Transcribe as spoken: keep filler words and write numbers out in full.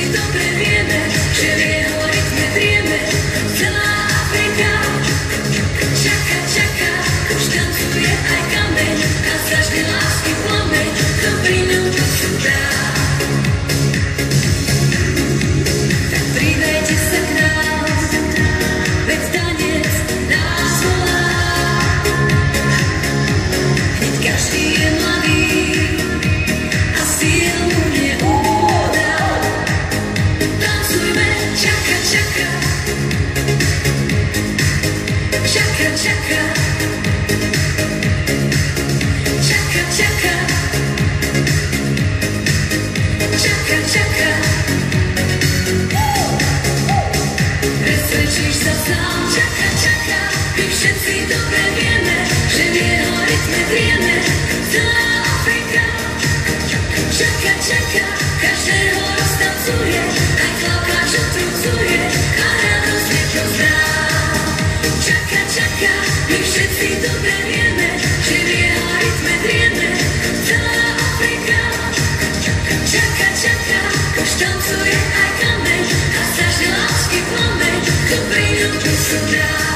dobre vieme, že v jeho rytme drieme celá Afrika. Čaká, čaká, už tancuje aj kameň a zažne lásky plameň, to prinúti sa dá. Tak pridajte sa k nám, veď tanec nás volá. Hneď každý je mladý a síl mu neubúda. Tancujme, čaká, čaká, čaká, čaká, čaká, čaká, čaká, čaká. Presvedčíš sa sám, čaká, čaká, my všetci dobre vieme, že v jeho rytme drieme celá Afrika. Čaká, čaká, každého roztancuje, aj chlapá, čo trucuje a radosť je to zdá. Čaká, čaká, my všetci dobre vieme, že v jeho rytme drieme celá Afrika. Čaká, čaká, už tancuje aj kameň a zažne lásky plameň, to prinúti sa dá.